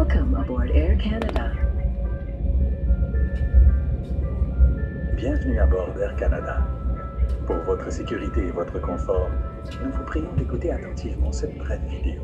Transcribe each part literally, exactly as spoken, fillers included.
Welcome aboard Air Canada. Bienvenue à bord d'Air Canada. Pour votre sécurité et votre confort, nous vous prions d'écouter attentivement cette brève vidéo.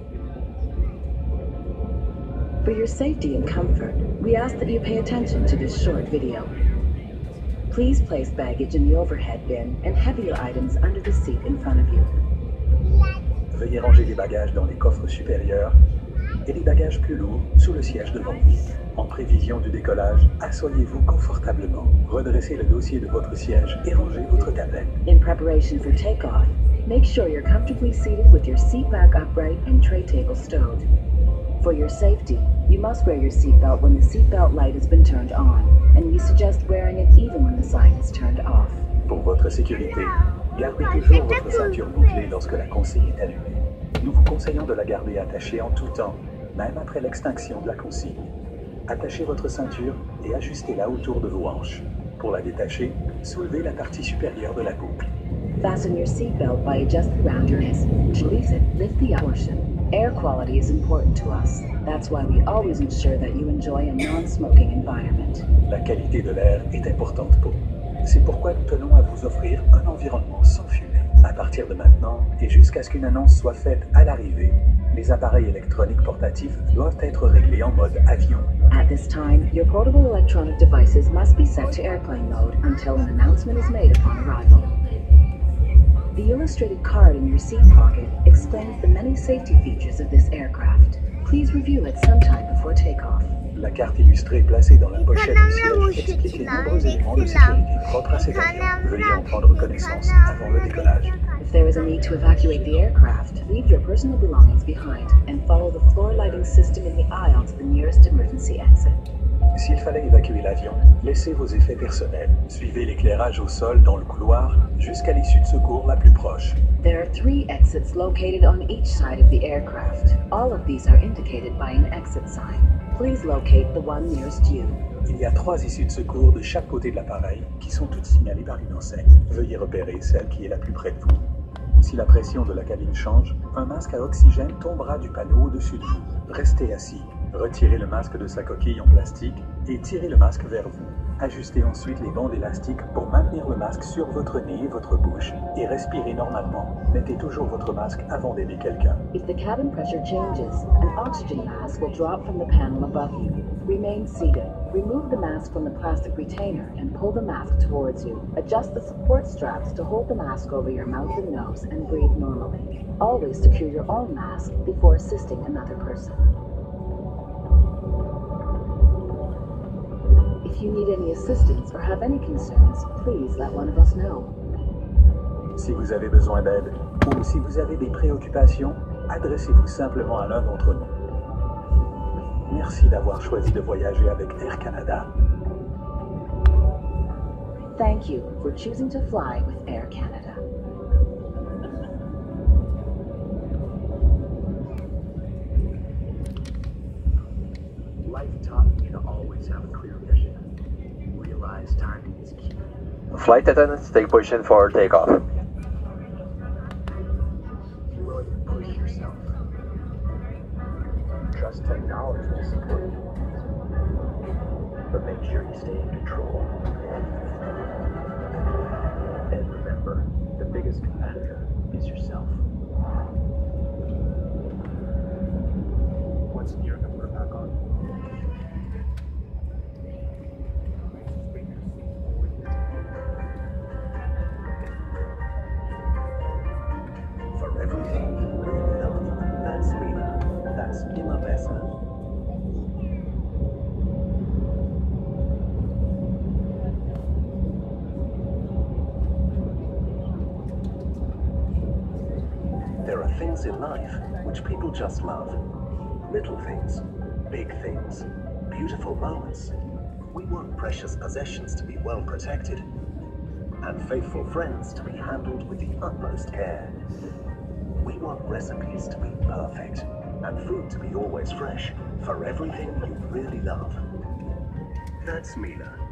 For your safety and comfort, we ask that you pay attention to this short video. Please place baggage in the overhead bin and heavier items under the seat in front of you. Veuillez ranger les bagages dans les coffres supérieurs et les bagages plus lourds sous le siège devant vous. En prévision du décollage, asseyez-vous confortablement, redressez le dossier de votre siège et rangez votre tablette. In preparation for takeoff, make sure you're comfortably seated with your seat back upright and tray table stowed. For your safety, you must wear your seatbelt when the seatbelt light has been turned on, and we suggest wearing it even when the sign is turned off. Pour votre sécurité, gardez toujours votre ceinture bouclée lorsque la consigne est allumée. Nous vous conseillons de la garder attachée en tout temps, même après l'extinction de la consigne. Attachez votre ceinture et ajustez-la autour de vos hanches. Pour la détacher, soulevez la partie supérieure de la boucle. Fasten your seatbelt by adjusting around your wrist. To release it, lift the portion. Air quality is important to us. That's why we always ensure that you enjoy a non-smoking environment. La qualité de l'air est importante pour nous. C'est pourquoi nous tenons à vous offrir un environnement sans fumée. À partir de maintenant et jusqu'à ce qu'une annonce soit faite à l'arrivée, les appareils électroniques portatifs doivent être réglés en mode avion. At this time, your portable electronic devices must be set to airplane mode until an announcement is made upon arrival. The illustrated card in your seat pocket explains the many safety features of this aircraft. Please review it sometime before takeoff. La carte illustrée placée dans la pochette du siège explique les nombreux éléments de sécurité propres à cet avion. Veuillez en prendre connaissance avant le décollage. If there is a need to evacuate the aircraft, leave your personal belongings behind and follow the floor lighting system in the aisle to the nearest emergency exit. S'il fallait évacuer l'avion, laissez vos effets personnels. Suivez l'éclairage au sol dans le couloir jusqu'à l'issue de secours la plus proche. There are three exits located on each side of the aircraft. All of these are indicated by an exit sign. Please locate the one nearest you. Il y a trois issues de secours de chaque côté de l'appareil qui sont toutes signalées par une enseigne. Veuillez repérer celle qui est la plus près de vous. Si la pression de la cabine change, un masque à oxygène tombera du panneau au-dessus de vous. Restez assis. Retirez le masque de sa coquille en plastique et tirez le masque vers vous. Ajustez ensuite les bandes élastiques pour maintenir le masque sur votre nez et votre bouche et respirez normalement. Mettez toujours votre masque avant d'aider quelqu'un. If the cabin pressure changes, an oxygen mask will drop from the panel above you. Remain seated. Remove the mask from the plastic retainer and pull the mask towards you. Adjust the support straps to hold the mask over your mouth and nose and breathe normally. Always secure your own mask before assisting another person. If you need any assistance or have any concerns, please let one of us know. Si vous avez besoin d'aide ou si vous avez des préoccupations, adressez-vous simplement à l'un d'entre nous. Merci d'avoir choisi de voyager avec Air Canada. Thank you for choosing to fly with Air Canada. Life taught me to always have a clear vision. Realize timing is key. Flight attendants, take position for takeoff. Push yourself. Trust technology to support you. But make sure you stay in control. And remember, the biggest competitor is yourself. What's your number back on? For everything you really love, that's Mila. That's Mila Besa. There are things in life which people just love. Little things, big things, beautiful moments. We want precious possessions to be well protected, and faithful friends to be handled with the utmost care. We want recipes to be perfect, and food to be always fresh, for everything you really love. That's Mila.